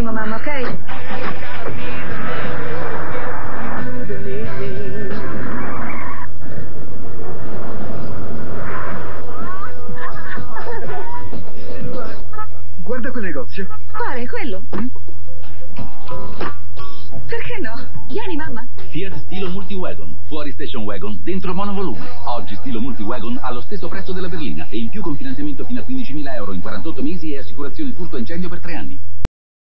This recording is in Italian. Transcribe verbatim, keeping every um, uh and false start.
attimo, mamma, ok? Guarda quel negozio. Quale? Quello? Mm? Perché no? Vieni, mamma. Fiat Stilo Multiwagon. Fuori Station Wagon, dentro monovolume. Oggi Stilo Multiwagon allo stesso prezzo della berlina e in più con finanziamento fino a quindicimila euro in quarantotto mesi e assicurazione furto incendio per tre anni.